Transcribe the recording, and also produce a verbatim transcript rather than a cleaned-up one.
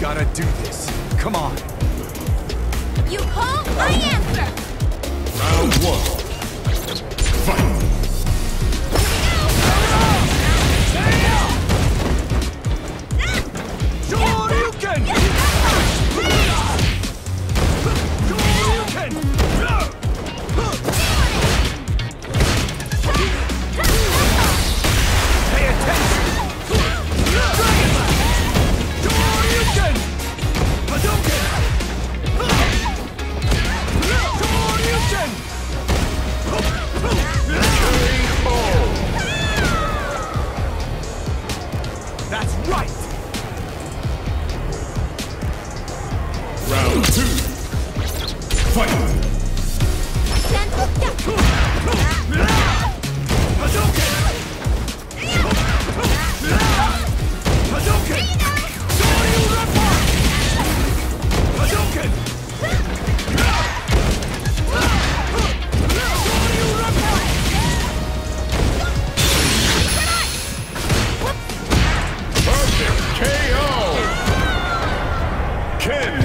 gotta do this. Come on. You call, I answer! Round one. Fight! That's right! Round two. Fight! Hadouken! Hadouken! Shoryuken! Hadouken! Perfect K O! Ken